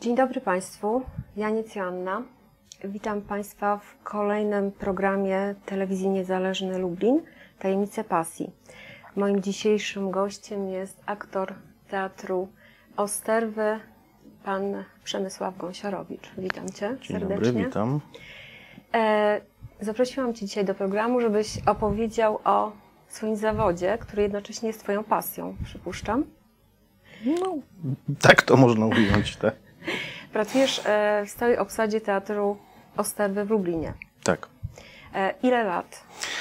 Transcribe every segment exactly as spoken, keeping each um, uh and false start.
Dzień dobry Państwu, ja Joanna. Witam Państwa w kolejnym programie Telewizji Niezależnej Lublin, Tajemnice Pasji. Moim dzisiejszym gościem jest aktor Teatru Osterwy, pan Przemysław Gąsiorowicz. Witam Cię Dzień serdecznie. Dobry, witam. E, zaprosiłam Cię dzisiaj do programu, żebyś opowiedział o swoim zawodzie, który jednocześnie jest Twoją pasją, przypuszczam. No, tak to można ująć, tak. Pracujesz w stałej obsadzie Teatru Osterwy w Lublinie. Tak. Ile lat?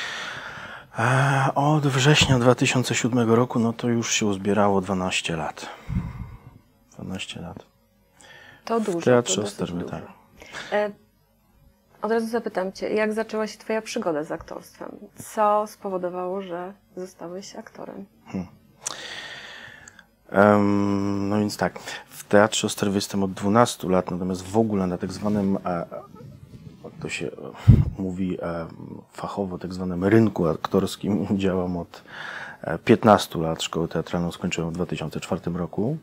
Od września dwa tysiące siódmego roku, no to już się uzbierało dwanaście lat. dwanaście lat. To dużo. W Teatrze to Osterwy, dużo. tak. Od razu zapytam Cię, jak zaczęła się Twoja przygoda z aktorstwem? Co spowodowało, że zostałeś aktorem? Hmm. Um, no więc tak, w Teatrze Osterwy jestem od dwunastu lat, natomiast w ogóle na tak zwanym, e, to się mówi e, fachowo, tak zwanym rynku aktorskim działam od piętnastu lat. Szkołę teatralną skończyłem w dwa tysiące czwartym roku.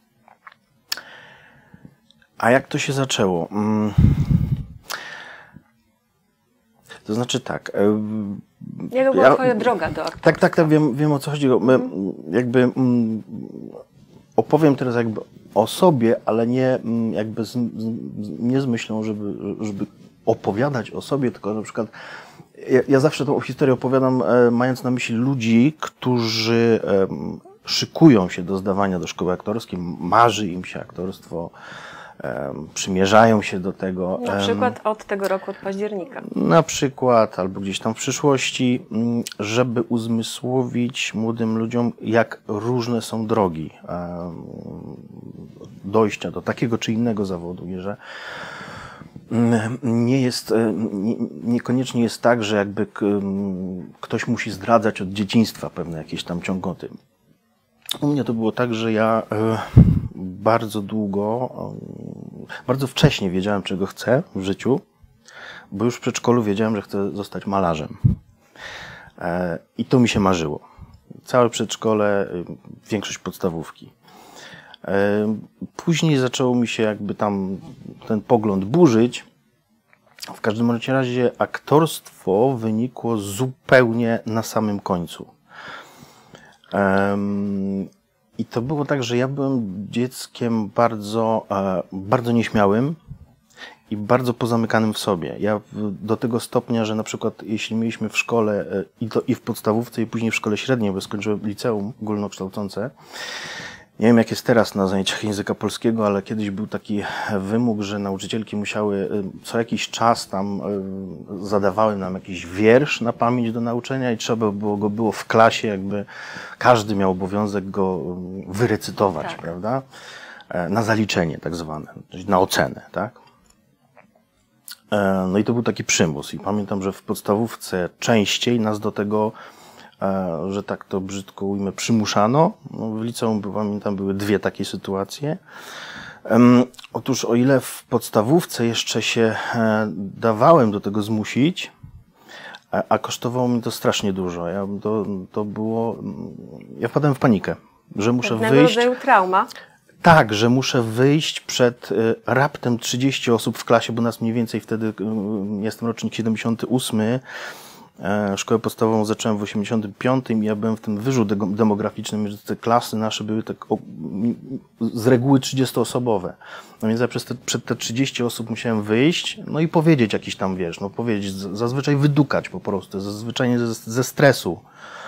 A jak to się zaczęło? Um, to znaczy tak... E, Jaka była ja, Twoja droga do aktorstwa? Tak, tak, tak, wiem, wiem o co chodzi. My, mm. jakby mm, opowiem teraz jakby o sobie, ale nie jakby z, z, nie z myślą, żeby, żeby opowiadać o sobie, tylko na przykład ja, ja zawsze tą historię opowiadam, e, mając na myśli ludzi, którzy e, szykują się do zdawania do szkoły aktorskiej, marzy im się aktorstwo, przymierzają się do tego. Na przykład od tego roku, od października. Na przykład, albo gdzieś tam w przyszłości, żeby uzmysłowić młodym ludziom, jak różne są drogi dojścia do takiego czy innego zawodu, i że nie jest, nie, niekoniecznie jest tak, że jakby ktoś musi zdradzać od dzieciństwa pewne jakieś tam ciągoty. U mnie to było tak, że ja bardzo długo, bardzo wcześnie wiedziałem, czego chcę w życiu, bo już w przedszkolu wiedziałem, że chcę zostać malarzem. I to mi się marzyło. Całe przedszkole, większość podstawówki. Później zaczęło mi się jakby tam ten pogląd burzyć. W każdym razie aktorstwo wynikło zupełnie na samym końcu. I to było tak, że ja byłem dzieckiem bardzo, bardzo nieśmiałym i bardzo pozamykanym w sobie. Ja do tego stopnia, że na przykład jeśli mieliśmy w szkole, i to i w podstawówce, i później w szkole średniej, bo skończyłem liceum ogólnokształcące. Nie wiem, jak jest teraz na zajęciach języka polskiego, ale kiedyś był taki wymóg, że nauczycielki musiały co jakiś czas tam zadawały nam jakiś wiersz na pamięć do nauczenia i trzeba było go było w klasie, jakby każdy miał obowiązek go wyrecytować, tak, prawda? Na zaliczenie tak zwane, na ocenę, tak? No i to był taki przymus i pamiętam, że w podstawówce częściej nas do tego, że tak to brzydko ujmę, przymuszano. No, w liceum, pamiętam, były dwie takie sytuacje. Um, otóż o ile w podstawówce jeszcze się e, dawałem do tego zmusić, a, a kosztowało mi to strasznie dużo. Ja, to, to było... Ja wpadłem w panikę, że muszę Pewnego wyjść... rodzaju trauma. Tak, że muszę wyjść przed y, raptem trzydziestu osób w klasie, bo nas mniej więcej wtedy, y, jestem rocznik siedemdziesiąty ósmy, szkołę podstawową zacząłem w osiemdziesiątym piątym i ja byłem w tym wyżu demograficznym, że te klasy nasze były tak o, z reguły trzydziestoosobowe. No więc ja przez te, przed te trzydzieści osób musiałem wyjść, no i powiedzieć jakiś tam, wiesz, no powiedzieć, zazwyczaj wydukać po prostu, zazwyczaj ze, ze stresu.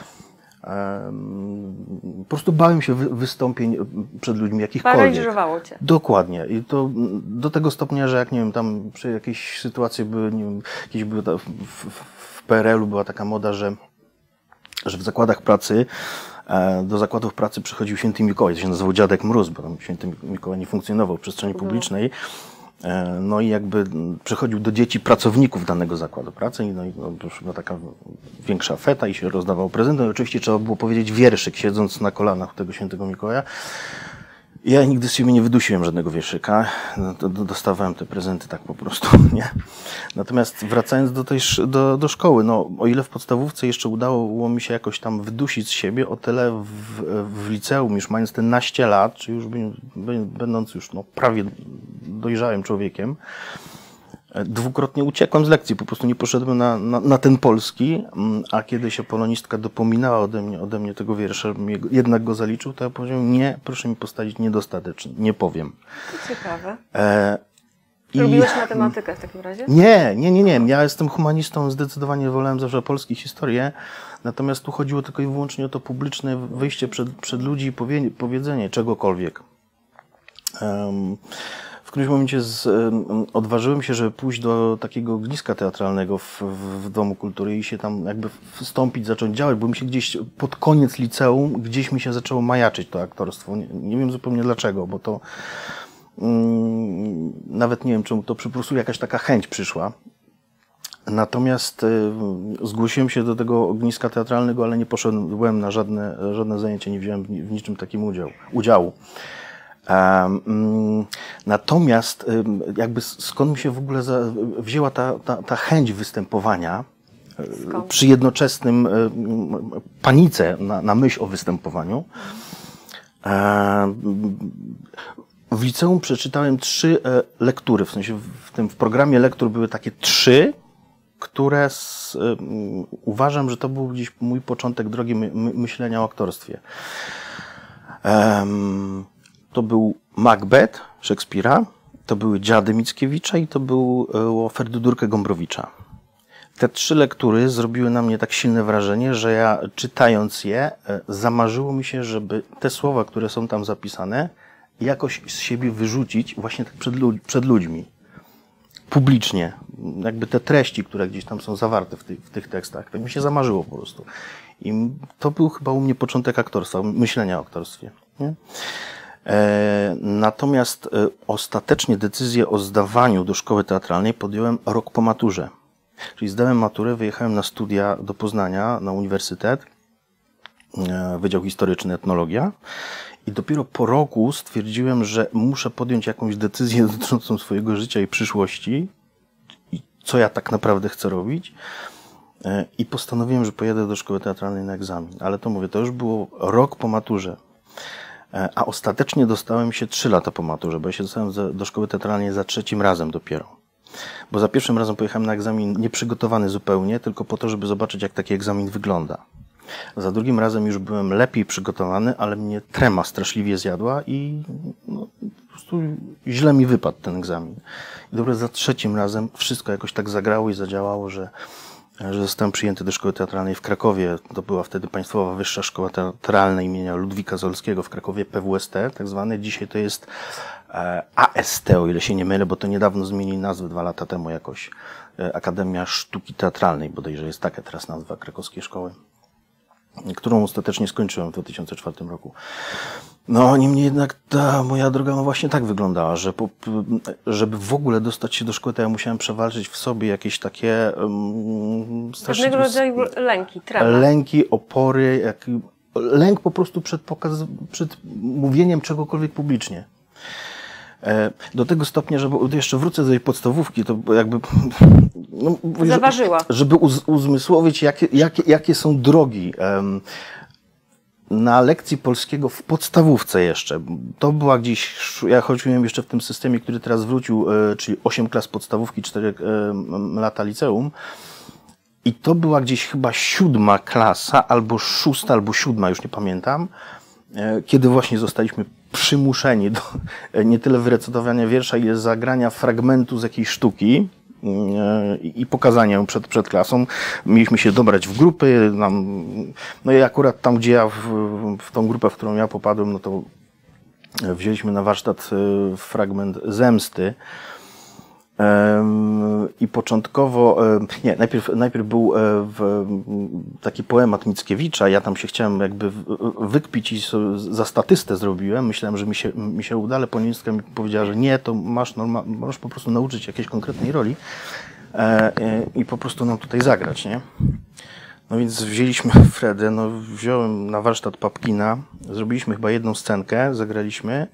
Po prostu bałem się wystąpień przed ludźmi jakichkolwiek. Paraliżowało Cię. Dokładnie. I to do tego stopnia, że jak nie wiem, tam przy jakiejś sytuacji były, nie wiem, jakieś były w, w, w P R L u była taka moda, że, że w zakładach pracy do zakładów pracy przychodził Święty Mikołaj, to się nazywał Dziadek Mróz, bo tam Święty Mikołaj nie funkcjonował w przestrzeni publicznej. No i jakby przychodził do dzieci pracowników danego zakładu pracy, no i była taka większa feta i się rozdawało prezenty. No oczywiście trzeba było powiedzieć wierszyk, siedząc na kolanach tego Świętego Mikołaja. Ja nigdy z siebie nie wydusiłem żadnego wierszyka, no, to dostawałem te prezenty tak po prostu, nie? Natomiast wracając do tej do, do szkoły, no o ile w podstawówce jeszcze udało mi się jakoś tam wydusić z siebie, o tyle w, w liceum, już mając te naście lat, czy już będąc już no, prawie dojrzałym człowiekiem. Dwukrotnie uciekłem z lekcji, po prostu nie poszedłem na, na, na ten polski, a kiedy się polonistka dopominała ode mnie, ode mnie tego wiersza, jednak go zaliczył, to ja powiedziałem, nie, proszę mi postawić niedostatecznie, nie powiem. To ciekawe. E, Lubiłeś i, matematykę w takim razie? Nie, nie, nie, nie. Ja jestem humanistą, zdecydowanie wolałem zawsze polskie historie, natomiast tu chodziło tylko i wyłącznie o to publiczne wyjście przed, przed ludzi i powie, powiedzenie czegokolwiek. Um, W którymś momencie z, um, odważyłem się, żeby pójść do takiego ogniska teatralnego w, w, w Domu Kultury i się tam jakby wstąpić, zacząć działać, bo mi się gdzieś pod koniec liceum, gdzieś mi się zaczęło majaczyć to aktorstwo. Nie, nie wiem zupełnie dlaczego, bo to um, nawet nie wiem, czemu to po prostu jakaś taka chęć przyszła. Natomiast y, zgłosiłem się do tego ogniska teatralnego, ale nie poszedłem na żadne, żadne zajęcie, nie wziąłem w niczym takim udział, udziału. Um, natomiast um, jakby skąd mi się w ogóle za, wzięła ta, ta, ta chęć występowania skąd? Przy jednoczesnym um, panice na, na myśl o występowaniu. Um, w liceum przeczytałem trzy e, lektury, w sensie w tym w programie lektur były takie trzy, które z, um, uważam, że to był gdzieś mój początek drogi my, my, myślenia o aktorstwie. Um, To był Macbeth Szekspira, to były Dziady Mickiewicza i to był Ferdydurkę Gombrowicza. Te trzy lektury zrobiły na mnie tak silne wrażenie, że ja czytając je, zamarzyło mi się, żeby te słowa, które są tam zapisane, jakoś z siebie wyrzucić właśnie tak przed, lud przed ludźmi. Publicznie. Jakby te treści, które gdzieś tam są zawarte w, ty w tych tekstach. Tak mi się zamarzyło po prostu. I to był chyba u mnie początek aktorstwa, myślenia o aktorstwie. Nie? E, natomiast e, ostatecznie decyzję o zdawaniu do szkoły teatralnej podjąłem rok po maturze. Czyli zdałem maturę, wyjechałem na studia do Poznania, na uniwersytet, e, Wydział Historyczny, Etnologia. I dopiero po roku stwierdziłem, że muszę podjąć jakąś decyzję dotyczącą swojego życia i przyszłości. I co ja tak naprawdę chcę robić. E, I postanowiłem, że pojadę do szkoły teatralnej na egzamin. Ale to mówię, to już było rok po maturze. A ostatecznie dostałem się trzy lata po maturze, bo ja się dostałem do szkoły teatralnej za trzecim razem dopiero. Bo za pierwszym razem pojechałem na egzamin nieprzygotowany zupełnie, tylko po to, żeby zobaczyć, jak taki egzamin wygląda. Za drugim razem już byłem lepiej przygotowany, ale mnie trema straszliwie zjadła i no, po prostu źle mi wypadł ten egzamin. I dopiero za trzecim razem wszystko jakoś tak zagrało i zadziałało, że że zostałem przyjęty do szkoły teatralnej w Krakowie. To była wtedy Państwowa Wyższa Szkoła Teatralna imienia Ludwika Zolskiego w Krakowie, P W S T tak zwane. Dzisiaj to jest A S T, o ile się nie mylę, bo to niedawno zmienili nazwę, dwa lata temu jakoś. Akademia Sztuki Teatralnej, bodajże jest taka teraz nazwa krakowskiej szkoły, którą ostatecznie skończyłem w dwa tysiące czwartym roku. No, niemniej jednak ta moja droga no właśnie tak wyglądała, że po, żeby w ogóle dostać się do szkoły, to ja musiałem przewalczyć w sobie jakieś takie um, strasznie... Pewnego rodzaju lęki, trema. Lęki, opory, jak, lęk po prostu przed, pokaz, przed mówieniem czegokolwiek publicznie. Do tego stopnia, żeby jeszcze wrócę do tej podstawówki, to jakby... No, Zaważyła. Żeby uz, uzmysłowić, jakie, jakie, jakie są drogi. Um, na lekcji polskiego w podstawówce jeszcze, to była gdzieś, ja chodziłem jeszcze w tym systemie, który teraz wrócił, czyli osiem klas podstawówki, cztery lata liceum. I to była gdzieś chyba siódma klasa, albo szósta, albo siódma, już nie pamiętam, kiedy właśnie zostaliśmy przymuszeni do nie tyle wyrecytowania wiersza, ile zagrania fragmentu z jakiejś sztuki i pokazania ją przed, przed klasą. Mieliśmy się dobrać w grupy. No i akurat tam, gdzie ja w, w tą grupę, w którą ja popadłem, no to wzięliśmy na warsztat fragment Zemsty. I początkowo, nie, najpierw, najpierw był taki poemat Mickiewicza, ja tam się chciałem jakby wykpić i za statystę zrobiłem, myślałem, że mi się, mi się uda, ale polonistka mi powiedziała, że nie, to masz, norma, możesz po prostu nauczyć jakiejś konkretnej roli i po prostu nam tutaj zagrać, nie? No więc wzięliśmy Fredę, no wziąłem na warsztat Papkina, zrobiliśmy chyba jedną scenkę, zagraliśmy,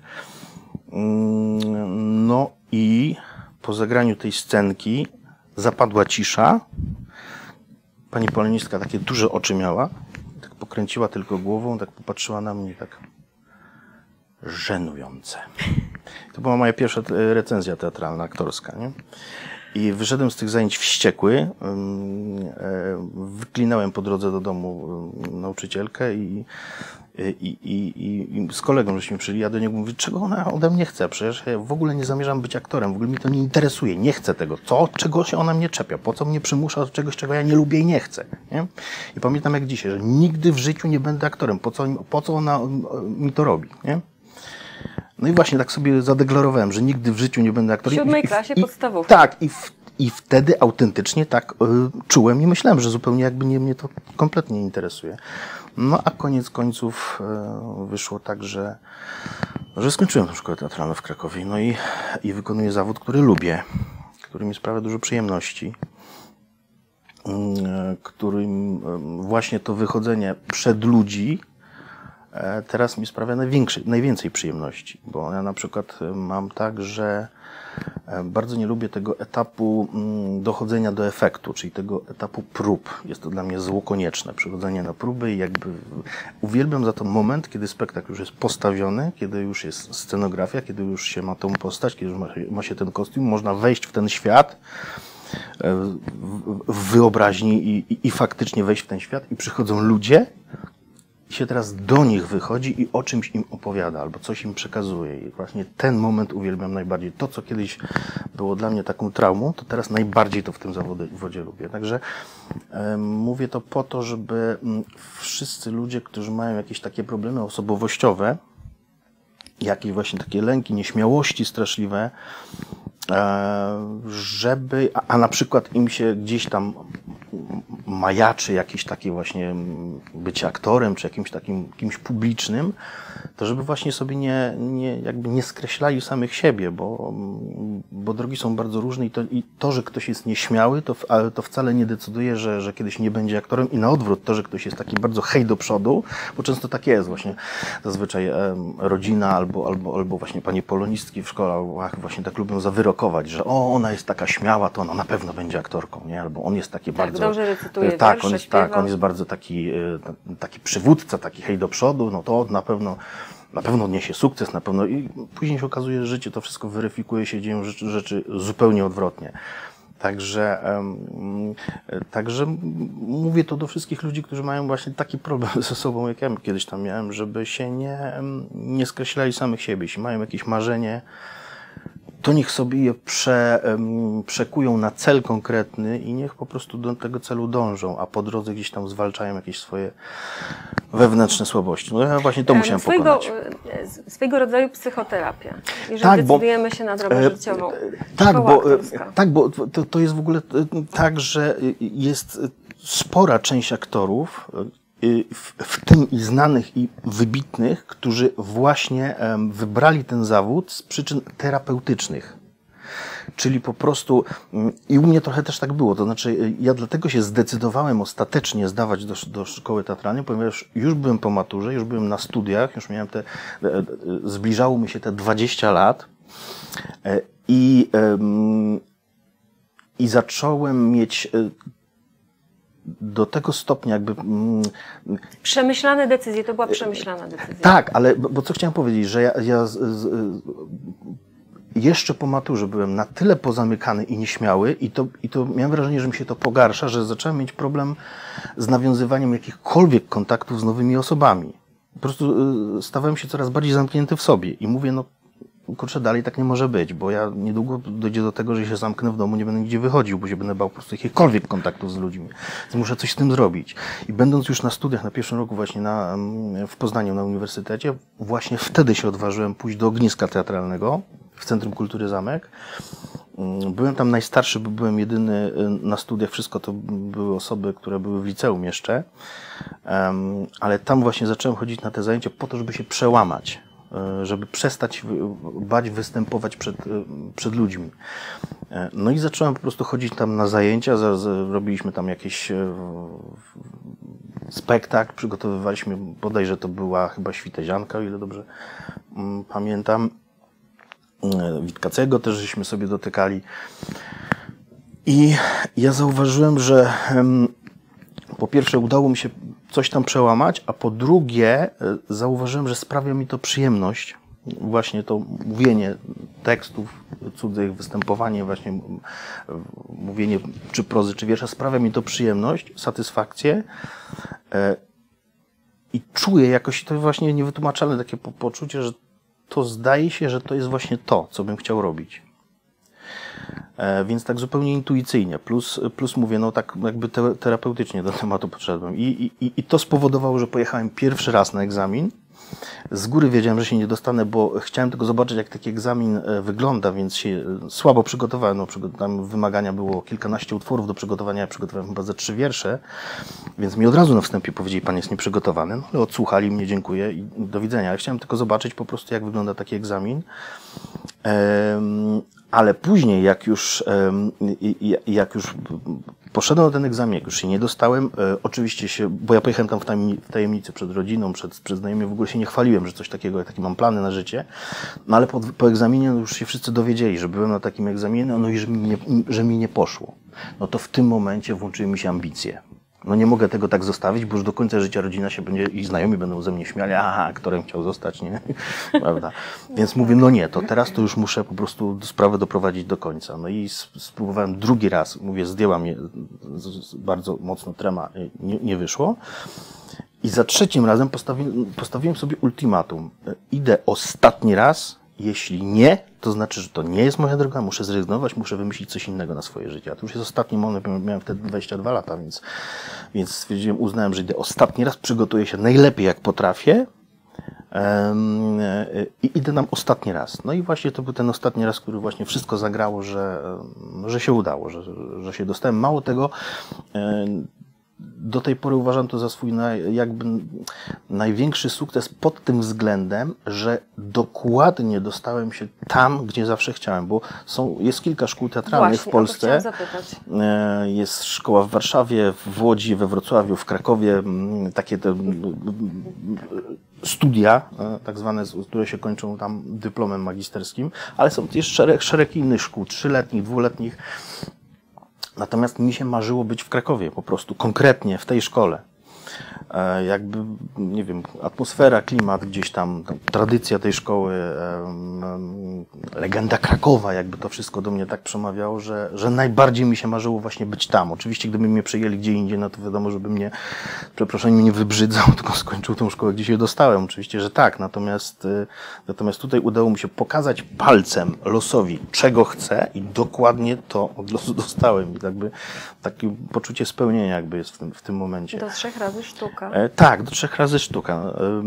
no i po zagraniu tej scenki zapadła cisza. Pani polonistka takie duże oczy miała. Tak pokręciła tylko głową, tak popatrzyła na mnie, tak żenujące. To była moja pierwsza recenzja teatralna, aktorska, nie? I wyszedłem z tych zajęć wściekły, wyklinałem po drodze do domu nauczycielkę i, i, i, i z kolegą żeśmy przyjęli, ja do niego mówię, czego ona ode mnie chce, przecież ja w ogóle nie zamierzam być aktorem, w ogóle mnie to nie interesuje, nie chcę tego, co, czego się ona mnie czepia, po co mnie przymusza do czegoś, czego ja nie lubię i nie chcę, nie? I pamiętam jak dzisiaj, że nigdy w życiu nie będę aktorem, po co, po co ona mi to robi, nie? No i właśnie tak sobie zadeklarowałem, że nigdy w życiu nie będę aktorem. W siódmej I, klasie i, podstawówki. Tak, i, w, i wtedy autentycznie tak y, czułem i myślałem, że zupełnie jakby nie, mnie to kompletnie nie interesuje. No a koniec końców y, wyszło tak, że, że skończyłem tę szkołę teatralną w Krakowie. No i, i wykonuję zawód, który lubię, który mi sprawia dużo przyjemności. Y, którym y, właśnie to wychodzenie przed ludzi teraz mi sprawia największy, najwięcej przyjemności, bo ja na przykład mam tak, że bardzo nie lubię tego etapu dochodzenia do efektu, czyli tego etapu prób. Jest to dla mnie zło konieczne, przychodzenie na próby i jakby uwielbiam za to moment, kiedy spektakl już jest postawiony, kiedy już jest scenografia, kiedy już się ma tą postać, kiedy już ma, ma się ten kostium, można wejść w ten świat w wyobraźni i, i, i faktycznie wejść w ten świat i przychodzą ludzie, i się teraz do nich wychodzi i o czymś im opowiada, albo coś im przekazuje. I właśnie ten moment uwielbiam najbardziej. To, co kiedyś było dla mnie taką traumą, to teraz najbardziej to w tym zawodzie lubię. Także e, mówię to po to, żeby m, wszyscy ludzie, którzy mają jakieś takie problemy osobowościowe, jakieś właśnie takie lęki, nieśmiałości straszliwe, e, żeby, a, a na przykład im się gdzieś tam majaczy jakieś takie właśnie bycie aktorem, czy jakimś takim kimś publicznym, to żeby właśnie sobie nie, nie, jakby nie skreślali samych siebie, bo, bo drogi są bardzo różne i to, i to że ktoś jest nieśmiały, to, ale to wcale nie decyduje, że, że kiedyś nie będzie aktorem i na odwrót, to, że ktoś jest taki bardzo hej do przodu, bo często tak jest właśnie, zazwyczaj e, rodzina albo, albo, albo właśnie panie polonistki w szkołach właśnie tak lubią zawyrokować, że o, ona jest taka śmiała, to ona na pewno będzie aktorką, nie? Albo on jest taki tak, bardzo... dobrze recytuje tak, wiersze, on jest, śpiewa. tak, on jest bardzo taki, taki przywódca, taki hej do przodu, no to na pewno, na pewno odniesie sukces, na pewno i później się okazuje, że życie to wszystko weryfikuje, się dzieją rzeczy, rzeczy zupełnie odwrotnie. Także, um, także mówię to do wszystkich ludzi, którzy mają właśnie taki problem ze sobą, jak ja kiedyś tam miałem, żeby się nie, nie skreślali samych siebie. Jeśli mają jakieś marzenie, to niech sobie je prze, um, przekują na cel konkretny i niech po prostu do tego celu dążą, a po drodze gdzieś tam zwalczają jakieś swoje wewnętrzne słabości. No ja właśnie to no, musiałem swojego, pokonać. Swojego rodzaju psychoterapia. Jeżeli Tak, bo- decydujemy się na drogę życiową. Tak, Szkoła bo, aktorska. tak, bo to, to jest w ogóle tak, że jest spora część aktorów, w, w tym i znanych, i wybitnych, którzy właśnie em, wybrali ten zawód z przyczyn terapeutycznych. Czyli po prostu, mm, i u mnie trochę też tak było, to znaczy ja dlatego się zdecydowałem ostatecznie zdawać do, do szkoły teatralnej, ponieważ już byłem po maturze, już byłem na studiach, już miałem te, e, e, zbliżało mi się te dwadzieścia lat e, i, em, i zacząłem mieć e, do tego stopnia jakby... Mm, Przemyślane decyzje, to była przemyślana decyzja. tak, ale bo, bo co chciałem powiedzieć, że ja, ja z, z, jeszcze po maturze byłem na tyle pozamykany i nieśmiały i to, i to miałem wrażenie, że mi się to pogarsza, że zacząłem mieć problem z nawiązywaniem jakichkolwiek kontaktów z nowymi osobami. Po prostu y, stawałem się coraz bardziej zamknięty w sobie i mówię, no kurczę, dalej tak nie może być, bo ja niedługo dojdzie do tego, że się zamknę w domu, nie będę nigdzie wychodził, bo się będę bał po prostu jakichkolwiek kontaktów z ludźmi. Więc muszę coś z tym zrobić. I będąc już na studiach, na pierwszym roku właśnie na, w Poznaniu na uniwersytecie, właśnie wtedy się odważyłem pójść do ogniska teatralnego w Centrum Kultury Zamek. Byłem tam najstarszy, bo byłem jedyny na studiach. Wszystko to były osoby, które były w liceum jeszcze. Ale tam właśnie zacząłem chodzić na te zajęcia po to, żeby się przełamać, żeby przestać bać występować przed, przed ludźmi. No i zacząłem po prostu chodzić tam na zajęcia, robiliśmy tam jakiś spektakl, przygotowywaliśmy, bodajże to była chyba Świtezianka, o ile dobrze pamiętam. Witkacego też żeśmy sobie dotykali. I ja zauważyłem, że po pierwsze udało mi się coś tam przełamać, a po drugie zauważyłem, że sprawia mi to przyjemność właśnie to mówienie tekstów cudzych, występowanie, właśnie mówienie czy prozy, czy wiersza sprawia mi to przyjemność, satysfakcję i czuję jakoś to właśnie niewytłumaczalne takie po poczucie, że to zdaje się, że to jest właśnie to, co bym chciał robić. Więc tak zupełnie intuicyjnie, plus, plus mówię, no tak jakby te, terapeutycznie do tematu podszedłem. I, i, I to spowodowało, że pojechałem pierwszy raz na egzamin. Z góry wiedziałem, że się nie dostanę, bo chciałem tylko zobaczyć, jak taki egzamin wygląda, więc się słabo przygotowałem. No, tam wymagania było kilkanaście utworów do przygotowania, ja przygotowałem chyba ze trzy wiersze, więc mi od razu na wstępie powiedzieli, pan jest nieprzygotowany, no ale odsłuchali mnie, dziękuję i do widzenia. Ale chciałem tylko zobaczyć po prostu, jak wygląda taki egzamin. Um, Ale później, jak już, jak już poszedłem na ten egzamin, jak już się nie dostałem, oczywiście się, bo ja pojechałem tam w tajemnicy przed rodziną, przed, przed znajomymi, w ogóle się nie chwaliłem, że coś takiego, takie mam plany na życie, no ale po, po egzaminie no już się wszyscy dowiedzieli, że byłem na takim egzaminie, no i że mi, nie, że mi nie poszło. No to w tym momencie włączyły mi się ambicje. No nie mogę tego tak zostawić, bo już do końca życia rodzina się będzie i znajomi będą ze mnie śmiali, aha, aktorem chciał zostać, nie? Prawda? Więc mówię, no nie, to teraz to już muszę po prostu sprawę doprowadzić do końca. No i spróbowałem drugi raz, mówię, zdjęła mnie bardzo mocno trema, nie, nie wyszło. I za trzecim razem postawiłem, postawiłem sobie ultimatum. Idę ostatni raz, jeśli nie, to znaczy, że to nie jest moja droga, muszę zrezygnować, muszę wymyślić coś innego na swoje życie. A to już jest ostatni moment, miałem wtedy dwadzieścia dwa lata, więc, więc stwierdziłem, uznałem, że idę ostatni raz, przygotuję się najlepiej jak potrafię um, i idę nam ostatni raz. No i właśnie to był ten ostatni raz, który właśnie wszystko zagrało, że, że się udało, że, że się dostałem. Mało tego, um, do tej pory uważam to za swój naj, jakby największy sukces pod tym względem, że dokładnie dostałem się tam, gdzie zawsze chciałem, bo są, jest kilka szkół teatralnych Właśnie, w Polsce. o to chciałam zapytać. Jest szkoła w Warszawie, w Łodzi, we Wrocławiu, w Krakowie, takie te studia, tak zwane, które się kończą tam dyplomem magisterskim, ale są też szereg, szereg innych szkół, trzyletnich, dwuletnich. Natomiast mi się marzyło być w Krakowie, po prostu konkretnie w tej szkole. E, jakby, nie wiem, atmosfera, klimat gdzieś tam, tam tradycja tej szkoły, e, legenda Krakowa, jakby to wszystko do mnie tak przemawiało, że, że najbardziej mi się marzyło właśnie być tam. Oczywiście, gdyby mnie przyjęli gdzie indziej, no to wiadomo, żeby mnie, przepraszam, mnie nie wybrzydzał, tylko skończył tą szkołę, gdzie się dostałem. Oczywiście, że tak. Natomiast, e, natomiast tutaj udało mi się pokazać palcem losowi, czego chcę i dokładnie to od losu dostałem. I jakby takie poczucie spełnienia jakby jest w tym, w tym momencie. Do trzech razy sztuka. E, tak, do trzech razy sztuka.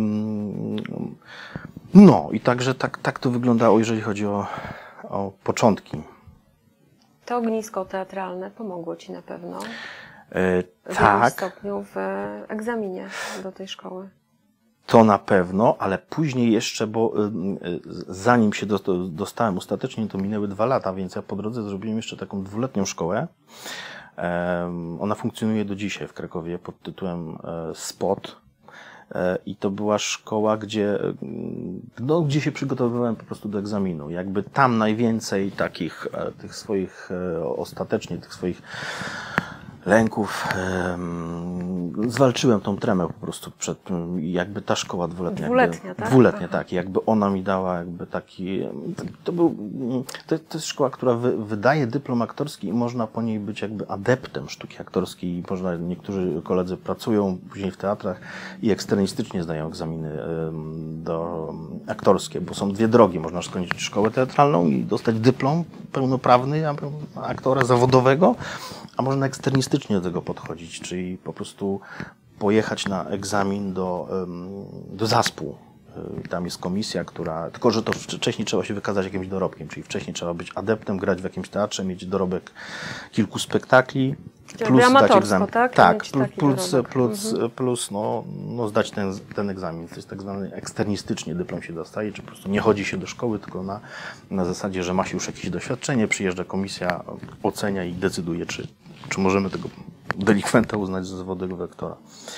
No i także tak, tak to wyglądało, jeżeli chodzi o, o początki. To ognisko teatralne pomogło Ci na pewno E, w tak, jakimś stopniu w egzaminie do tej szkoły. to na pewno, ale później jeszcze, bo y, y, zanim się do, dostałem ostatecznie, to minęły dwa lata, więc ja po drodze zrobiłem jeszcze taką dwuletnią szkołę. Ona funkcjonuje do dzisiaj w Krakowie pod tytułem Spot i to była szkoła, gdzie, no, gdzie się przygotowywałem po prostu do egzaminu. Jakby tam najwięcej takich tych swoich, ostatecznie tych swoich lęków um, zwalczyłem tą tremę po prostu przed, jakby ta szkoła dwuletnia. Dwuletnia, jakby, tak? Dwuletnia, Aha. tak. Jakby ona mi dała jakby taki, to był, to, to jest szkoła, która wy, wydaje dyplom aktorski i można po niej być jakby adeptem sztuki aktorskiej i można, niektórzy koledzy pracują później w teatrach i eksternistycznie zdają egzaminy um, do aktorskie, bo są dwie drogi. Można skończyć szkołę teatralną i dostać dyplom pełnoprawny aktora zawodowego, a można eksternistycznie do tego podchodzić, czyli po prostu pojechać na egzamin do, do zespół. Tam jest komisja, która... Tylko, że to wcześniej trzeba się wykazać jakimś dorobkiem, czyli wcześniej trzeba być adeptem, grać w jakimś teatrze, mieć dorobek kilku spektakli, plus zdać egzamin. Tak, tak mieć plus, taki plus, dorobek. plus, Mhm. plus no, no zdać ten, ten egzamin. To jest tak zwany eksternistycznie dyplom się dostaje, czy po prostu nie chodzi się do szkoły, tylko na, na zasadzie, że ma się już jakieś doświadczenie, przyjeżdża komisja, ocenia i decyduje, czy, czy możemy tego delikwenta uznać za zawodowego aktora.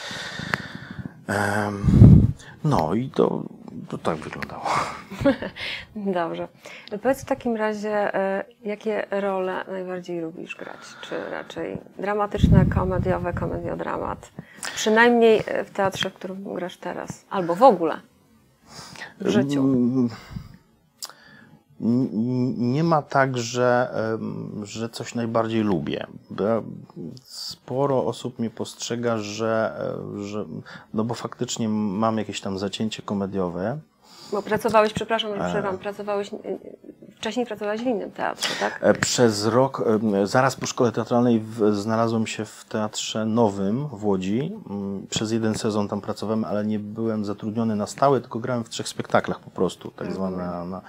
Um, no i to, to tak wyglądało. Dobrze. Powiedz w takim razie, e, jakie role najbardziej lubisz grać? Czy raczej dramatyczne, komediowe, komediodramat? Przynajmniej w teatrze, w którym grasz teraz. Albo w ogóle. w życiu? Nie ma tak, że, że coś najbardziej lubię. Sporo osób mnie postrzega, że, że no bo faktycznie mam jakieś tam zacięcie komediowe. Bo pracowałeś, przepraszam, że przerwam, pracowałeś, wcześniej pracowałeś w innym teatrze, tak? Przez rok, zaraz po szkole teatralnej w, znalazłem się w Teatrze Nowym w Łodzi. Przez jeden sezon tam pracowałem, ale nie byłem zatrudniony na stałe, tylko grałem w trzech spektaklach po prostu, tak mm. zwane, na, na,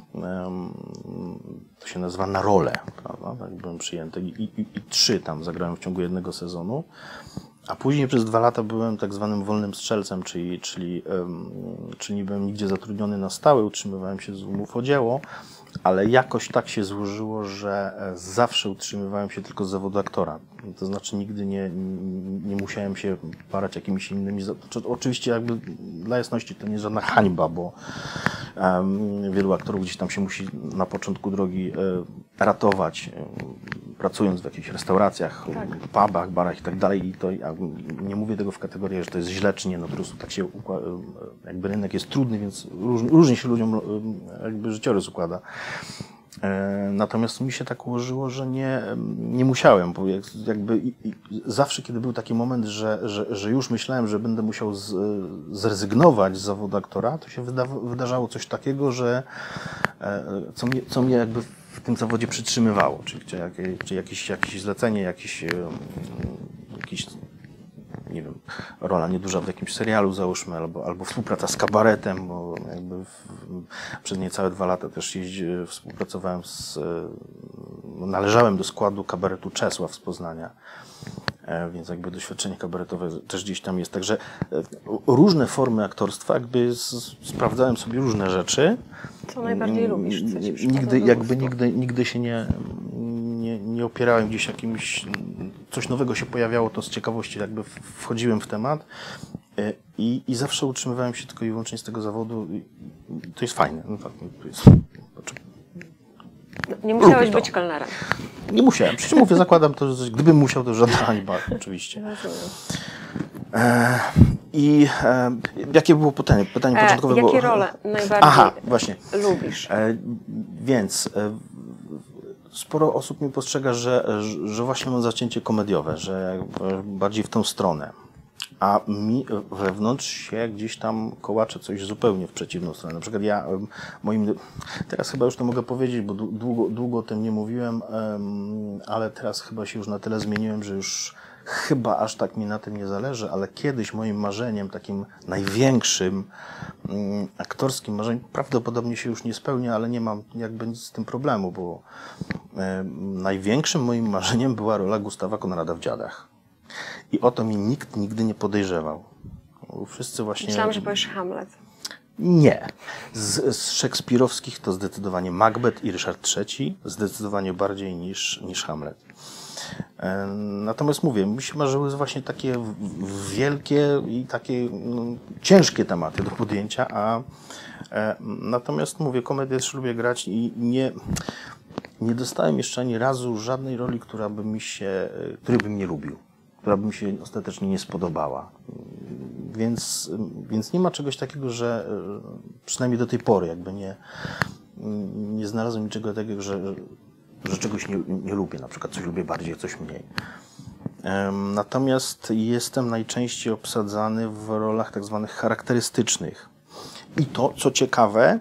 to się nazywa na rolę, prawda? Tak byłem przyjęty I, i, i trzy tam zagrałem w ciągu jednego sezonu. A później przez dwa lata byłem tak zwanym wolnym strzelcem, czyli, czyli, um, czyli nie byłem nigdzie zatrudniony na stałe, utrzymywałem się z umów o dzieło, ale jakoś tak się złożyło, że zawsze utrzymywałem się tylko z zawodu aktora. To znaczy nigdy nie, nie musiałem się parać jakimiś innymi... Oczywiście jakby dla jasności to nie jest żadna hańba, bo um, wielu aktorów gdzieś tam się musi na początku drogi e, ratować, e, pracując w jakichś restauracjach, tak. pubach, barach i tak dalej. I to ja nie mówię tego w kategorii, że to jest źle czy nie, no po prostu tak się układa, jakby rynek jest trudny, więc róż, różnie się ludziom jakby życiorys układa. Natomiast mi się tak ułożyło, że nie, nie musiałem, bo jakby i, i zawsze, kiedy był taki moment, że, że, że już myślałem, że będę musiał z, zrezygnować z zawodu aktora, to się wyda, wydarzało coś takiego, że co mnie, co mnie jakby w tym zawodzie przytrzymywało, czyli czy, jakieś, czy jakieś, jakieś zlecenie, jakieś, jakieś nie wiem, rola nieduża w jakimś serialu załóżmy, albo, albo współpraca z kabaretem, bo jakby w, przez niecałe dwa lata też jeździ, współpracowałem z, no, należałem do składu kabaretu Czesław z Poznania, więc jakby doświadczenie kabaretowe też gdzieś tam jest. Także różne formy aktorstwa, jakby sprawdzałem sobie różne rzeczy. Co najbardziej lubisz? Co ci nigdy, jakby nigdy, nigdy się nie, nie, nie opierałem gdzieś jakimś, coś nowego się pojawiało, to z ciekawości jakby wchodziłem w temat i, i zawsze utrzymywałem się tylko i wyłącznie z tego zawodu. To jest fajne. No tak, to jest, nie musiałeś być kelnerem. Nie musiałem. Przecież mówię, zakładam to, że gdybym musiał, to żadna hańba, oczywiście. E, I e, jakie było pytanie? Pytanie e, początkowe jakie było... role najbardziej Aha, właśnie. lubisz? E, więc e, sporo osób mi postrzega, że, że właśnie mam zacięcie komediowe, że bardziej w tą stronę. A mi wewnątrz się gdzieś tam kołacze coś zupełnie w przeciwną stronę. Na przykład ja, moim, teraz chyba już to mogę powiedzieć, bo długo, długo o tym nie mówiłem, ale teraz chyba się już na tyle zmieniłem, że już chyba aż tak mi na tym nie zależy, ale kiedyś moim marzeniem, takim największym aktorskim marzeniem, prawdopodobnie się już nie spełnia, ale nie mam jakby nic z tym problemu, bo największym moim marzeniem była rola Gustawa Konrada w Dziadach. I o to mi nikt nigdy nie podejrzewał. Wszyscy właśnie... Myślałam, że powiesz Hamlet. Nie. Z, z szekspirowskich to zdecydowanie Macbeth i Ryszard trzeci, zdecydowanie bardziej niż, niż Hamlet. E, natomiast mówię, mi się marzyły właśnie takie wielkie i takie no, ciężkie tematy do podjęcia, a e, natomiast mówię, komedię też lubię grać i nie... Nie dostałem jeszcze ani razu żadnej roli, która by mi się, której bym nie lubił, która by mi się ostatecznie nie spodobała. Więc, więc nie ma czegoś takiego, że przynajmniej do tej pory jakby nie, nie znalazłem niczego takiego, że, że czegoś nie, nie lubię, na przykład coś lubię bardziej, coś mniej. Natomiast jestem najczęściej obsadzany w rolach tak zwanych charakterystycznych. I to, co ciekawe,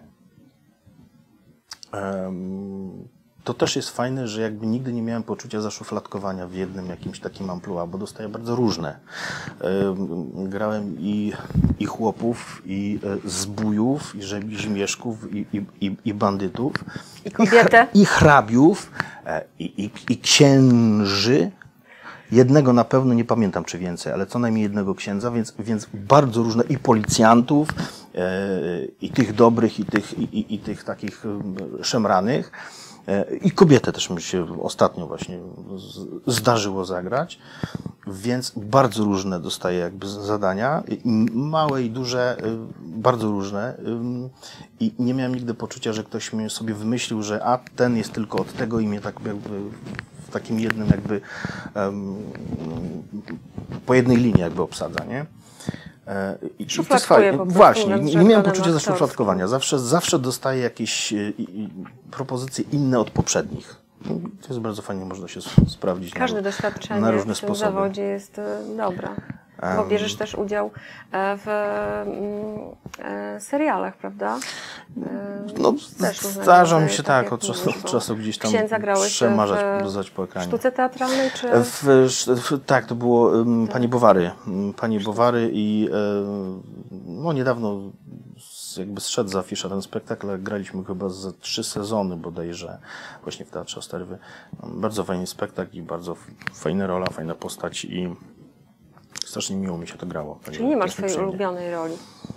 to też jest fajne, że jakby nigdy nie miałem poczucia zaszufladkowania w jednym jakimś takim amplua, bo dostaję bardzo różne. Grałem i, i chłopów, i zbójów, i rzemieślników, i, i, i, i bandytów. I kobietę. I, i hrabiów, i, i, i księży. Jednego na pewno, nie pamiętam czy więcej, ale co najmniej jednego księdza, więc, więc bardzo różne i policjantów, i tych dobrych, i tych, i, i, i tych takich szemranych. I kobietę też mi się ostatnio właśnie zdarzyło zagrać, więc bardzo różne dostaję jakby zadania, małe i duże, bardzo różne i nie miałem nigdy poczucia, że ktoś mnie sobie wymyślił, że a ten jest tylko od tego i mnie tak jakby w takim jednym jakby um, po jednej linii jakby obsadza, nie? I, Szufladkuję i po prostu, Właśnie, mówiąc nie miałem żargonem poczucia aktorskim. zaszufladkowania. Zawsze, zawsze dostaję jakieś i, i, propozycje inne od poprzednich. To jest bardzo fajnie, można się sprawdzić Każde na, doświadczenie na różne w tym sposoby. zawodzie jest e, dobre. Bo bierzesz też udział e, w mm, e, serialach, prawda? E, No, też różnego zdarza mi rodzaju, się tak tak, jak od czasu, mówisz, od no. czasu gdzieś tam Księdza grałeś przemarzać, w, dozać po w ekranie. sztuce teatralnej, czy... W, w, tak, to było um, Pani Bowary. Um, Pani Bowary i um, no niedawno z, jakby zszedł z afisza ten spektakl, graliśmy chyba za trzy sezony bodajże właśnie w Teatrze Osterwy. Um, bardzo fajny spektakl i bardzo fajna rola, fajna postać i strasznie miło mi się to grało. Czyli nie masz swojej ulubionej roli?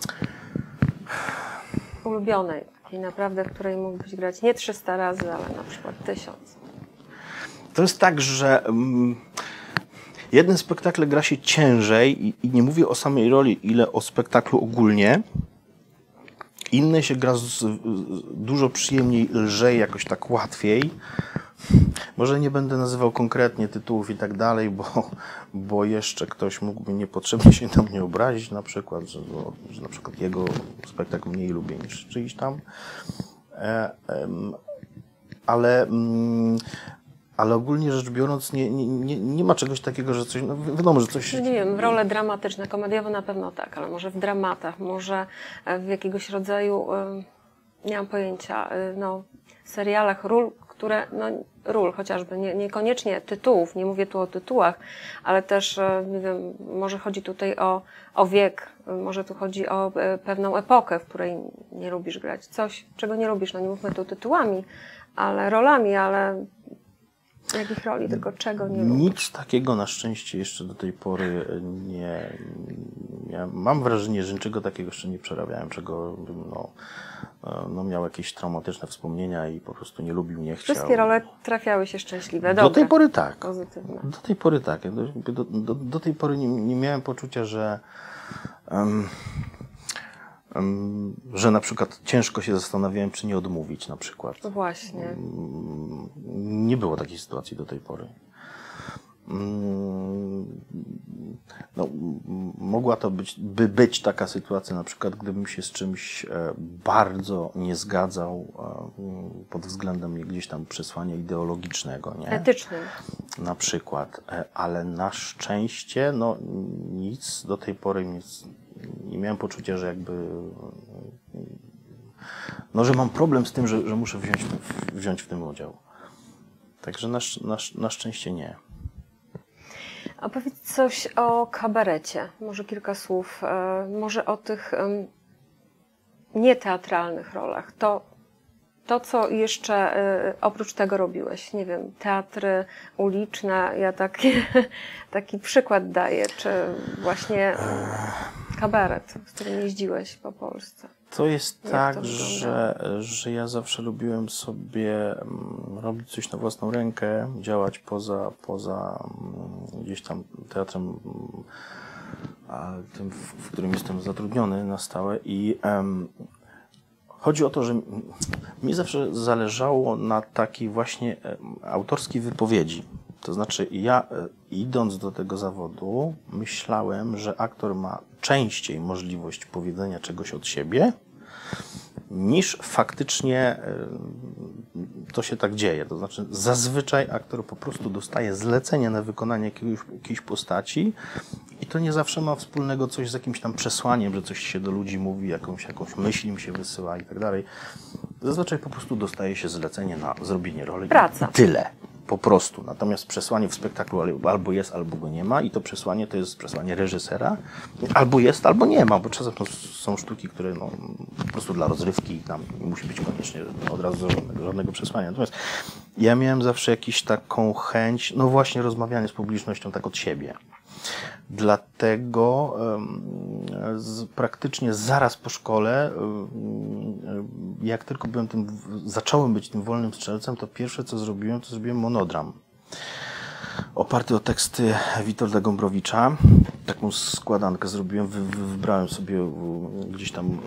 Ulubionej, takiej naprawdę, w której mógłbyś grać nie trzysta razy, ale na przykład tysiąc. To jest tak, że um, jeden spektakl gra się ciężej i, i nie mówię o samej roli, ile o spektaklu ogólnie. Inne się gra z, z, dużo przyjemniej, lżej, jakoś tak łatwiej. Może nie będę nazywał konkretnie tytułów i tak dalej, bo, bo jeszcze ktoś mógłby niepotrzebnie się na mnie obrazić, na przykład, że, że na przykład jego spektakl mniej lubię niż czyjś tam. E, em, ale, mm, ale ogólnie rzecz biorąc nie, nie, nie, nie ma czegoś takiego, że coś, no wiadomo, że coś... No nie wiem, role dramatyczne, komediowe na pewno tak, ale może w dramatach, może w jakiegoś rodzaju, nie mam pojęcia, no, serialach, ról, które, no, ról chociażby, nie, niekoniecznie tytułów, nie mówię tu o tytułach, ale też, nie wiem, może chodzi tutaj o, o wiek, może tu chodzi o pewną epokę, w której nie lubisz grać. Coś, czego nie lubisz, no nie mówmy tu tytułami, ale rolami, ale jakich roli, tylko czego nie lubisz? Nic takiego na szczęście jeszcze do tej pory nie, nie mam wrażenie, że niczego takiego jeszcze nie przerabiałem, czego bym no, no miał jakieś traumatyczne wspomnienia i po prostu nie lubił, nie chciał. Wszystkie role trafiały się szczęśliwe, do dobre, tej pory tak. pozytywne. Do tej pory tak. Do, do, do, do tej pory nie, nie miałem poczucia, że um, um, że na przykład ciężko się zastanawiałem, czy nie odmówić na przykład. No właśnie. Nie było takiej sytuacji do tej pory. No, mogła to być, by być taka sytuacja, na przykład gdybym się z czymś bardzo nie zgadzał pod względem gdzieś tam przesłania ideologicznego, nie? Etycznym. Na przykład, ale na szczęście no nic do tej pory nic, nie miałem poczucia, że jakby no, że mam problem z tym, że, że muszę wziąć, wziąć w tym udział. Także na, na, na szczęście nie. A powiedz coś o kabarecie, może kilka słów, może o tych nieteatralnych rolach. To, to, co jeszcze oprócz tego robiłeś, nie wiem, teatry uliczne, ja taki, taki przykład daję, czy właśnie kabaret, z którym jeździłeś po Polsce. To jest Jak tak, to że, że ja zawsze lubiłem sobie robić coś na własną rękę, działać poza, poza gdzieś tam teatrem, tym, w którym jestem zatrudniony na stałe i um, chodzi o to, że mi zawsze zależało na takiej właśnie autorskiej wypowiedzi. To znaczy ja idąc do tego zawodu myślałem, że aktor ma częściej możliwość powiedzenia czegoś od siebie, niż faktycznie to się tak dzieje. To znaczy zazwyczaj aktor po prostu dostaje zlecenie na wykonanie jakiegoś, jakiejś postaci i to nie zawsze ma wspólnego coś z jakimś tam przesłaniem, że coś się do ludzi mówi, jakąś, jakąś myśl im się wysyła i tak dalej. Zazwyczaj po prostu dostaje się zlecenie na zrobienie roli. Praca. I tyle. Po prostu. Natomiast przesłanie w spektaklu albo jest, albo go nie ma i to przesłanie to jest przesłanie reżysera. Albo jest, albo nie ma, bo czasem są sztuki, które no, po prostu dla rozrywki tam nie musi być koniecznie od razu żadnego, żadnego przesłania. Natomiast ja miałem zawsze jakąś taką chęć, no właśnie rozmawiania z publicznością tak od siebie. Dlatego um, z, praktycznie zaraz po szkole, um, jak tylko byłem tym, zacząłem być tym wolnym strzelcem, to pierwsze co zrobiłem, to zrobiłem monodram. Oparty o teksty Witolda Gombrowicza. Taką składankę zrobiłem, wy, wy, wybrałem sobie gdzieś tam um,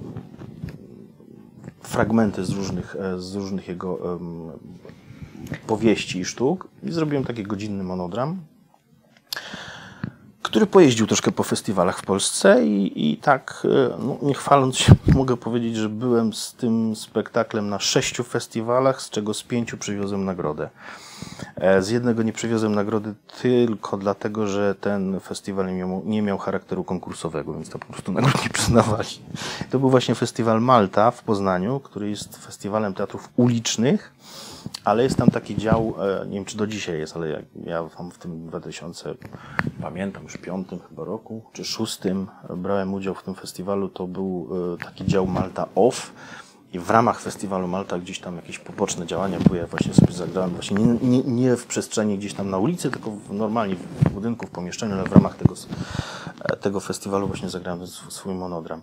fragmenty z różnych, z różnych jego um, powieści i sztuk i zrobiłem taki godzinny monodram, który pojeździł troszkę po festiwalach w Polsce i, i tak, no, nie chwaląc się, mogę powiedzieć, że byłem z tym spektaklem na sześciu festiwalach, z czego z pięciu przywiozłem nagrodę. Z jednego nie przywiozłem nagrody tylko dlatego, że ten festiwal nie miał, nie miał charakteru konkursowego, więc to po prostu nagród nie przyznawali. To był właśnie festiwal Malta w Poznaniu, który jest festiwalem teatrów ulicznych, ale jest tam taki dział, nie wiem czy do dzisiaj jest, ale ja, ja tam w tym dwa tysiące, pamiętam już piątym chyba roku, czy szóstym brałem udział w tym festiwalu, to był taki dział Malta Off. I w ramach festiwalu Malta gdzieś tam jakieś poboczne działania były, ja właśnie sobie zagrałem właśnie nie, nie, nie w przestrzeni gdzieś tam na ulicy, tylko w, normalnie w budynku, w pomieszczeniu, ale w ramach tego, tego festiwalu właśnie zagrałem swój monodram.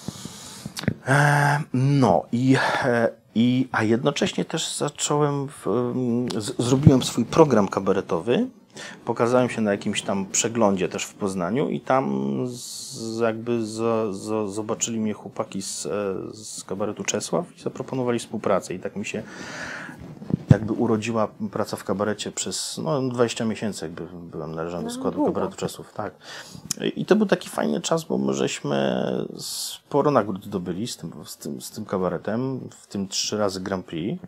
No i, i a jednocześnie też zacząłem, w, z, zrobiłem swój program kabaretowy. Pokazałem się na jakimś tam przeglądzie też w Poznaniu i tam z, jakby za, za, zobaczyli mnie chłopaki z, z kabaretu Czesław i zaproponowali współpracę. I tak mi się jakby urodziła praca w kabarecie przez no, dwadzieścia miesięcy, jakby byłem należany do składu długo. kabaretu Czesław. Tak. I to był taki fajny czas, bo my żeśmy sporo nagród zdobyli z tym, z tym, z tym kabaretem, w tym trzy razy Grand Prix.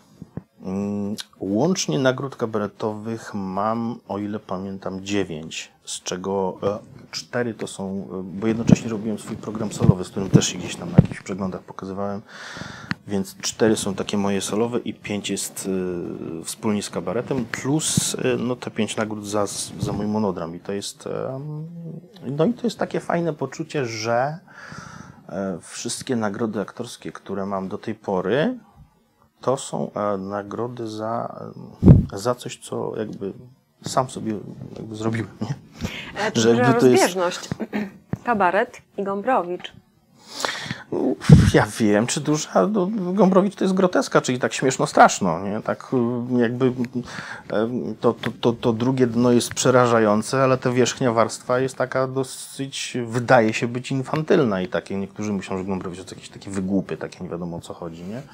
Łącznie nagród kabaretowych mam, o ile pamiętam, dziewięć, z czego cztery to są, bo jednocześnie robiłem swój program solowy, z którym też się gdzieś tam na jakichś przeglądach pokazywałem, więc cztery są takie moje solowe i pięć jest y, wspólnie z kabaretem, plus y, no te pięć nagród za, za mój monodram. I to jest, y, no i to jest takie fajne poczucie, że y, wszystkie nagrody aktorskie, które mam do tej pory, to są e, nagrody za, e, za coś, co jakby sam sobie jakby zrobiłem, nie? E, czy że jakby to rozbieżność. Jest... Kabaret i Gombrowicz. Ja wiem, czy duża, no, Gombrowicz to jest groteska, czyli tak śmieszno-straszno, nie? Tak jakby to, to, to, to drugie dno jest przerażające, ale ta wierzchnia warstwa jest taka dosyć, wydaje się być infantylna i takie, niektórzy myślą, że Gombrowicz to jakieś takie wygłupy, takie nie wiadomo o co chodzi, nie?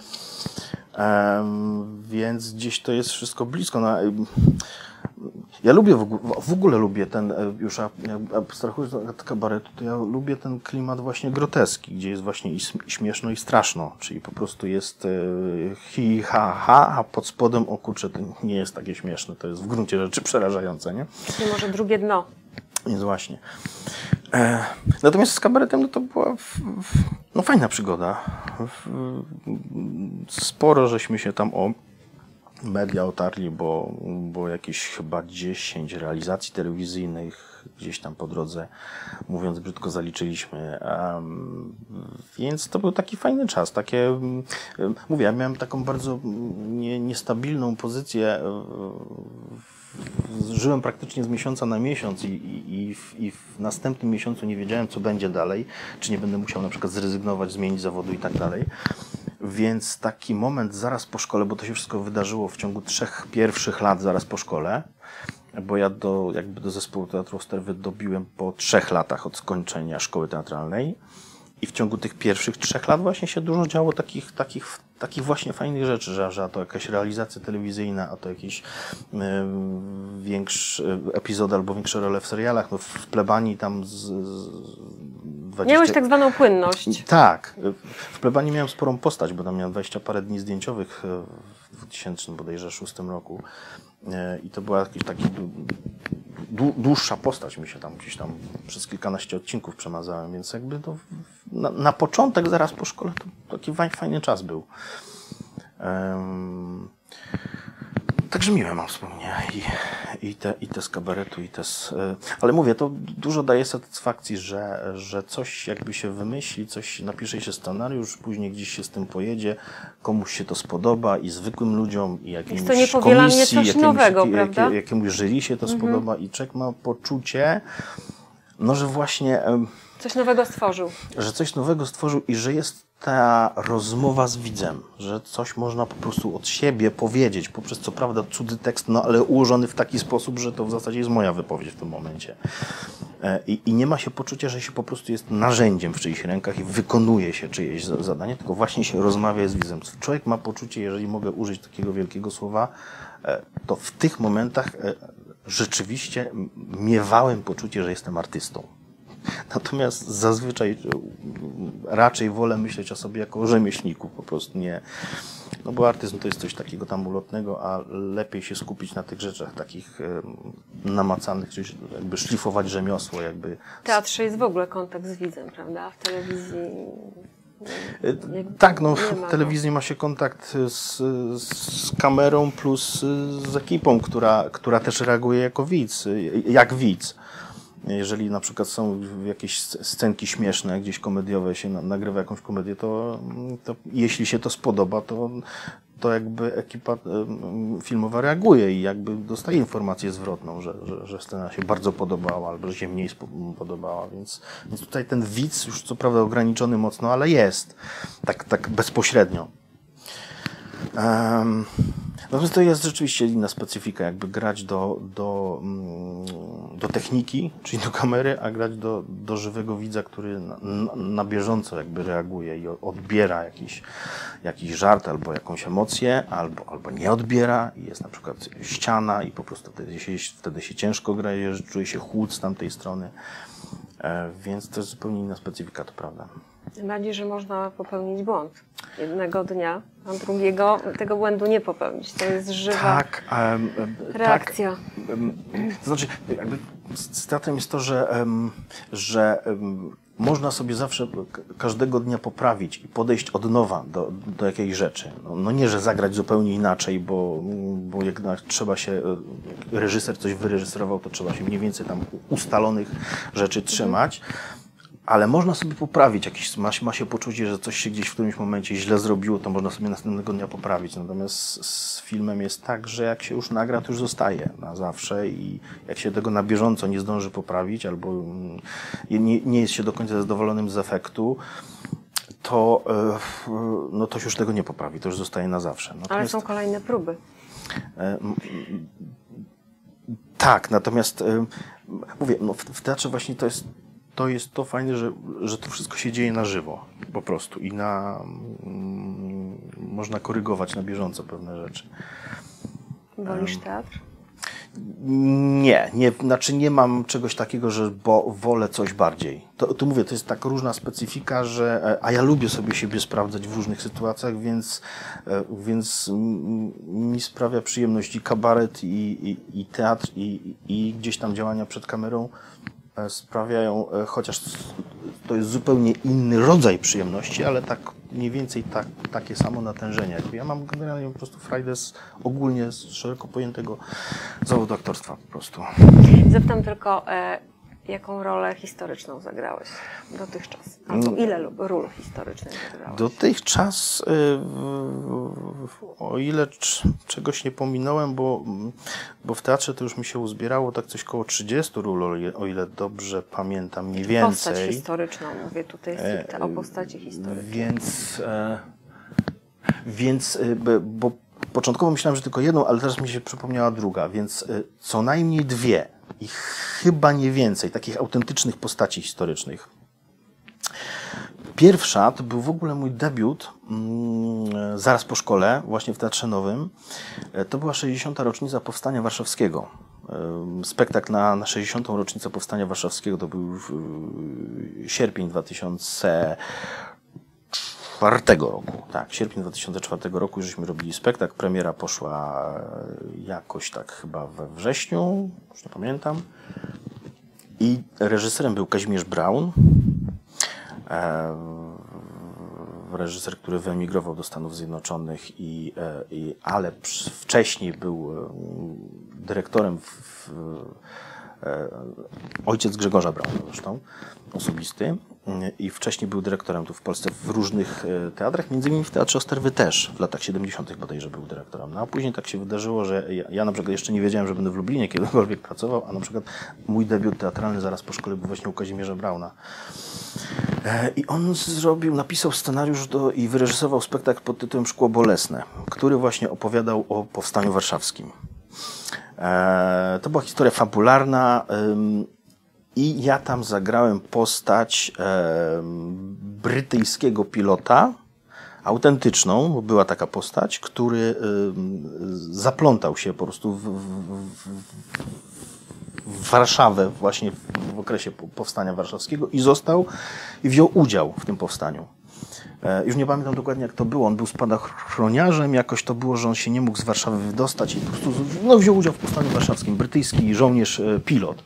Um, więc gdzieś to jest wszystko blisko. No, ja lubię, w, w ogóle lubię ten, już abstrahując od kabaretu, to ja lubię ten klimat właśnie groteski, gdzie jest właśnie i śmieszno i straszno, czyli po prostu jest hi, ha, ha, a pod spodem, o kurczę, to nie jest takie śmieszne, to jest w gruncie rzeczy przerażające, nie? Czyli może drugie dno. Jest właśnie. E, natomiast z kabaretem no to była w, w, no fajna przygoda. W, sporo żeśmy się tam o media otarli, bo, bo jakieś chyba dziesięć realizacji telewizyjnych gdzieś tam po drodze, mówiąc brzydko, zaliczyliśmy. Um, więc to był taki fajny czas. Takie, um, mówię, ja miałem taką bardzo nie, niestabilną pozycję. Żyłem praktycznie z miesiąca na miesiąc i, i, i, w, i w następnym miesiącu nie wiedziałem, co będzie dalej, czy nie będę musiał na przykład zrezygnować, zmienić zawodu i tak dalej. Więc taki moment zaraz po szkole, bo to się wszystko wydarzyło w ciągu trzech pierwszych lat zaraz po szkole, bo ja do, jakby do zespołu Teatru Osterwy dobiłem po trzech latach od skończenia szkoły teatralnej. I w ciągu tych pierwszych trzech lat właśnie się dużo działo takich, takich, takich właśnie fajnych rzeczy, że, że a to jakaś realizacja telewizyjna, a to jakiś y, większy epizod albo większe role w serialach. No w Plebanii tam z, z dwadzieścia... Miałeś tak zwaną płynność. Tak. W Plebanii miałem sporą postać, bo tam miałem dwadzieścia parę dni zdjęciowych w dwutysięcznym bodajże szóstym roku. I to była jakiś taki dłuższa postać, mi się tam gdzieś tam przez kilkanaście odcinków przemazałem, więc jakby to na, na początek, zaraz po szkole, to taki fajny czas był. Um, także miłe mam wspomnienia i, i, te, i te z kabaretu, i te z... Ale mówię, to dużo daje satysfakcji, że, że coś jakby się wymyśli, coś napisze się scenariusz, później gdzieś się z tym pojedzie, komuś się to spodoba i zwykłym ludziom, i jakimś jest to komisji, coś jakiemuś, nowego, jak, prawda? jak, jakiemuś jury się to mhm. spodoba i człowiek ma poczucie, no, że właśnie... Coś nowego stworzył. Że coś nowego stworzył i że jest ta rozmowa z widzem, że coś można po prostu od siebie powiedzieć, poprzez co prawda cudzy tekst, no ale ułożony w taki sposób, że to w zasadzie jest moja wypowiedź w tym momencie. I, i nie ma się poczucia, że się po prostu jest narzędziem w czyichś rękach i wykonuje się czyjeś zadanie, tylko właśnie się rozmawia z widzem. Człowiek ma poczucie, jeżeli mogę użyć takiego wielkiego słowa, to w tych momentach, rzeczywiście miewałem poczucie, że jestem artystą. Natomiast zazwyczaj raczej wolę myśleć o sobie jako o rzemieślniku, po prostu nie. No bo artyzm to jest coś takiego tam ulotnego, a lepiej się skupić na tych rzeczach takich e, namacalnych, czyli jakby szlifować rzemiosło, jakby. W teatrze jest w ogóle kontakt z widzem, prawda? W telewizji. Nie, tak, no w telewizji ma się kontakt z, z kamerą plus z ekipą, która, która też reaguje jako widz, jak widz. Jeżeli na przykład są jakieś scenki śmieszne, gdzieś komediowe, się nagrywa jakąś komedię, to, to jeśli się to spodoba, to, to jakby ekipa filmowa reaguje i jakby dostaje informację zwrotną, że, że, że scena się bardzo podobała albo że się mniej podobała, więc, więc tutaj ten widz już co prawda ograniczony mocno, ale jest tak, tak bezpośrednio. Um, Natomiast to jest rzeczywiście inna specyfika, jakby grać do, do, do techniki, czyli do kamery, a grać do, do żywego widza, który na, na bieżąco jakby reaguje i odbiera jakiś, jakiś żart albo jakąś emocję, albo, albo nie odbiera i jest na przykład ściana i po prostu wtedy się, wtedy się ciężko gra, czuje się chłód z tamtej strony, e, więc to jest zupełnie inna specyfika, to prawda. Tym bardziej, że można popełnić błąd jednego dnia, a drugiego tego błędu nie popełnić. To jest żywa tak, um, reakcja. Tak, um, to znaczy, jakby z teatrem jest to, że, um, że um, można sobie zawsze każdego dnia poprawić i podejść od nowa do, do jakiejś rzeczy. No, no nie, że zagrać zupełnie inaczej, bo, bo jak trzeba się, reżyser coś wyreżyserował, to trzeba się mniej więcej tam ustalonych rzeczy trzymać. Ale można sobie poprawić, jakieś, ma, ma się poczucie, że coś się gdzieś w którymś momencie źle zrobiło, to można sobie następnego dnia poprawić. Natomiast z, z filmem jest tak, że jak się już nagra, to już zostaje na zawsze i jak się tego na bieżąco nie zdąży poprawić albo nie, nie jest się do końca zadowolonym z efektu, to, no to się już tego nie poprawi, to już zostaje na zawsze. Natomiast, ale są kolejne próby. E, tak, natomiast e, mówię, no w, w teatrze właśnie to jest To jest to fajne, że, że to wszystko się dzieje na żywo, po prostu i na, mm, można korygować na bieżąco pewne rzeczy. Wolisz teatr? Nie, nie, znaczy nie mam czegoś takiego, że bo wolę coś bardziej. To, to mówię, to jest tak różna specyfika, że, a ja lubię sobie siebie sprawdzać w różnych sytuacjach, więc, więc mi sprawia przyjemność i kabaret, i, i, i teatr, i, i gdzieś tam działania przed kamerą sprawiają, chociaż to jest zupełnie inny rodzaj przyjemności, ale tak mniej więcej tak, takie samo natężenie. Ja mam generalnie po prostu frajdę z, ogólnie z szeroko pojętego zawodu aktorstwa po prostu. Zapytam tylko, e, jaką rolę historyczną zagrałeś dotychczas? Albo ile ról historycznych zagrałeś? Dotychczas, o ile czegoś nie pominąłem, bo, bo w teatrze to już mi się uzbierało tak coś koło trzydziestu ról, o ile dobrze pamiętam, mniej więcej. Postać historyczną, mówię tutaj stricte o postaci historycznej. Więc, więc bo początkowo myślałem, że tylko jedną, ale teraz mi się przypomniała druga, więc co najmniej dwie i chyba nie więcej takich autentycznych postaci historycznych. Pierwsza to był w ogóle mój debiut mm, zaraz po szkole, właśnie w Teatrze Nowym. To była sześćdziesiąta rocznica Powstania Warszawskiego. Spektakl na, na sześćdziesiątą rocznicę Powstania Warszawskiego to był sierpień dwa tysiące czwartego roku. Tak, sierpień dwa tysiące czwartego roku żeśmy robili spektakl. Premiera poszła jakoś tak chyba we wrześniu, już nie pamiętam. I reżyserem był Kazimierz Braun. Reżyser, który wyemigrował do Stanów Zjednoczonych, i, i, ale wcześniej był dyrektorem w, w, ojciec Grzegorza Brauna zresztą, osobisty, i wcześniej był dyrektorem tu w Polsce w różnych teatrach, między innymi w Teatrze Osterwy też, w latach siedemdziesiątych bodajże był dyrektorem. No a później tak się wydarzyło, że ja, ja na przykład jeszcze nie wiedziałem, że będę w Lublinie kiedykolwiek pracował, a na przykład mój debiut teatralny zaraz po szkole był właśnie u Kazimierza Brauna. I on zrobił, napisał scenariusz do, i wyreżyserował spektakl pod tytułem Szkło Bolesne, który właśnie opowiadał o Powstaniu Warszawskim. E, to była historia fabularna ym, i ja tam zagrałem postać e, brytyjskiego pilota autentyczną, bo była taka postać, który zaplątał się po prostu w, w, w Warszawę właśnie w okresie powstania warszawskiego i został i wziął udział w tym powstaniu. Już nie pamiętam dokładnie, jak to było. On był spadochroniarzem, jakoś to było, że on się nie mógł z Warszawy wydostać i po prostu no, wziął udział w powstaniu warszawskim. Brytyjski żołnierz, pilot.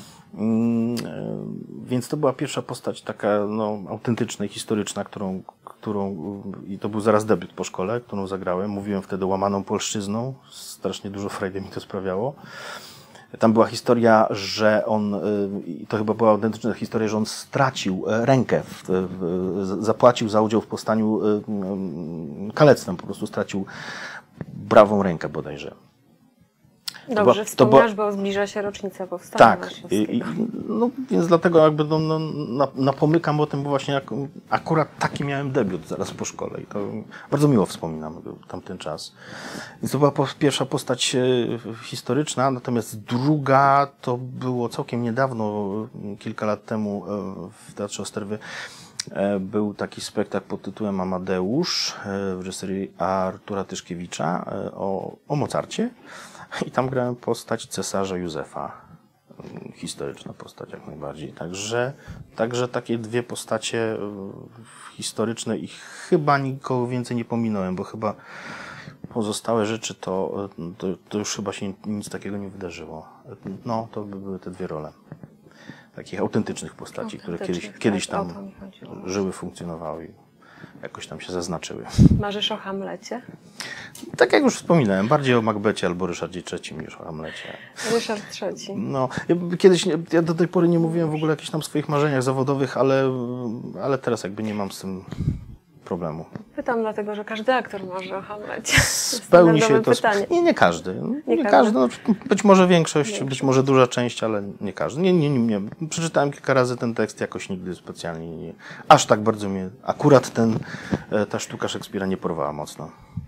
Więc to była pierwsza postać taka no, autentyczna i historyczna, którą, którą, i to był zaraz debiut po szkole, którą zagrałem. Mówiłem wtedy łamaną polszczyzną. Strasznie dużo frajdy mi to sprawiało. Tam była historia, że on, i to chyba była autentyczna historia, że on stracił rękę, w, w, zapłacił za udział w powstaniu kalectwem, po prostu stracił prawą rękę bodajże. Dobrze, wspomniasz, bo zbliża się rocznica powstania tak, warszawskiego. I, no, więc dlatego jakby no, no, napomykam o tym, bo właśnie jak, akurat taki miałem debiut zaraz po szkole i to bardzo miło wspominam tamten czas. Więc to była po, pierwsza postać historyczna, natomiast druga to było całkiem niedawno, kilka lat temu w Teatrze Osterwy. Był taki spektakl pod tytułem Amadeusz w reżyserii Artura Tyszkiewicza o, o Mozarcie. I tam grałem postać cesarza Józefa. Historyczna postać jak najbardziej. Także, także takie dwie postacie historyczne i chyba nikogo więcej nie pominąłem, bo chyba pozostałe rzeczy to, to, to już chyba się nic takiego nie wydarzyło. No, to by były te dwie role. Takich autentycznych postaci, które kiedyś, tak, kiedyś tam żyły, funkcjonowały i jakoś tam się zaznaczyły. Marzysz o Hamlecie? Tak jak już wspominałem, bardziej o Macbecie albo Ryszardzie trzecim niż o Hamlecie. Ryszard trzeci. No, ja kiedyś, ja do tej pory nie mówiłem w ogóle o jakichś tam swoich marzeniach zawodowych, ale, ale teraz jakby nie mam z tym problemu. Pytam dlatego, że każdy aktor marzy o Hamlecie. Spełni się to. Pytanie. Nie, nie każdy. Nie, Nie nie każdy. każdy. No, być może większość, Większość. być może duża część, ale nie każdy. Nie, nie, nie, nie. Przeczytałem kilka razy ten tekst, jakoś nigdy specjalnie nie. Aż tak bardzo mnie. Akurat ten, ta sztuka Szekspira nie porwała mocno.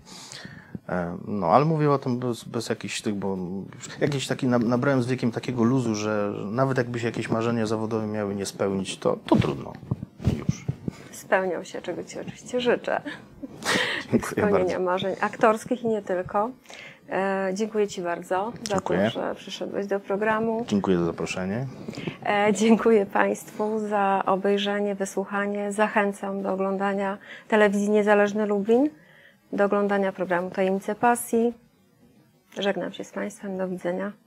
No, ale mówię o tym bez, bez jakichś tych, bo jakiś taki nabrałem z wiekiem takiego luzu, że nawet jakby się jakieś marzenia zawodowe miały nie spełnić, to, to trudno. Już. Spełniał się, czego Ci oczywiście życzę. Dziękuję Spełnienia bardzo. marzeń aktorskich i nie tylko. E, dziękuję Ci bardzo Dziękuję. za to, że przyszedłeś do programu. Dziękuję za zaproszenie. E, dziękuję Państwu za obejrzenie, wysłuchanie. Zachęcam do oglądania telewizji Niezależny Lublin, do oglądania programu Tajemnice Pasji. Żegnam się z Państwem. Do widzenia.